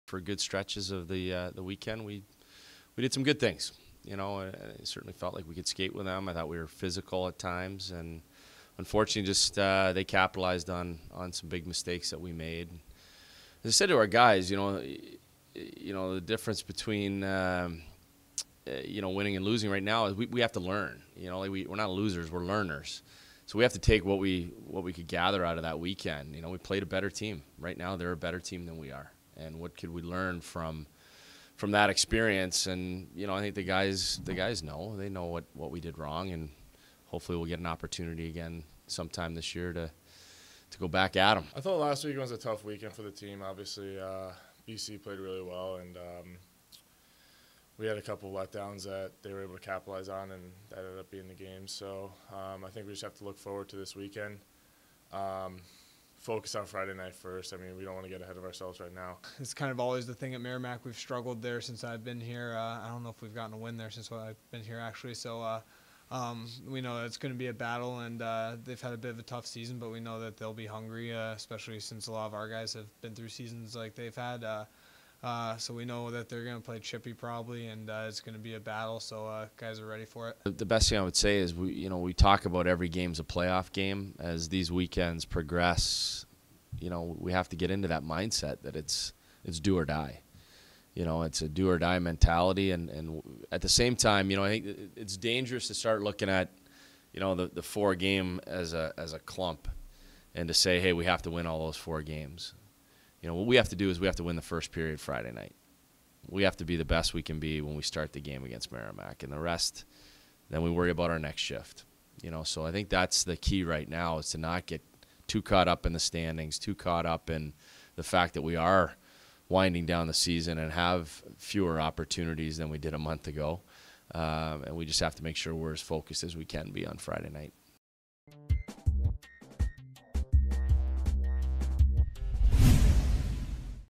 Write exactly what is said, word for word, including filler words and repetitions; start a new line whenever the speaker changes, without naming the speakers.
for good stretches of the uh, the weekend, we we did some good things. You know, it certainly felt like we could skate with them. I thought we were physical at times, and unfortunately, just uh, they capitalized on on some big mistakes that we made. As I said to our guys, you know, you know the difference between um, you know winning and losing right now is we, we have to learn. You know, like we we're not losers, we're learners. So we have to take what we what we could gather out of that weekend. You know, we played a better team. Right now, they're a better team than we are. And what could we learn from from that experience? And you know, I think the guys the guys know they know what, what we did wrong, and hopefully we'll get an opportunity again sometime this year to to go back at them.
I thought last week was a tough weekend for the team. Obviously, uh, B C played really well, and um, we had a couple letdowns that they were able to capitalize on, and that ended up being the game. So um, I think we just have to look forward to this weekend. Um, focus on Friday night first. I mean, we don't want to get ahead of ourselves right now.
It's kind of always the thing at Merrimack. We've struggled there since I've been here. Uh, I don't know if we've gotten a win there since I've been here, actually. So uh, um, we know that it's going to be a battle, and uh, they've had a bit of a tough season, but we know that they'll be hungry, uh, especially since a lot of our guys have been through seasons like they've had. Uh, Uh, so we know that they're going to play chippy probably, and uh, it's going to be a battle. So uh, guys are ready for it.
The best thing I would say is we, you know, we talk about every game's a playoff game. As these weekends progress, you know, we have to get into that mindset that it's it's do or die. You know, it's a do or die mentality, and and at the same time, you know, I think it's dangerous to start looking at, you know, the the four game as a as a clump, and to say, hey, we have to win all those four games. You know, what we have to do is we have to win the first period Friday night. We have to be the best we can be when we start the game against Merrimack. And the rest, then we worry about our next shift. You know, so I think that's the key right now, is to not get too caught up in the standings, too caught up in the fact that we are winding down the season and have fewer opportunities than we did a month ago. Um, and we just have to make sure we're as focused as we can be on Friday night.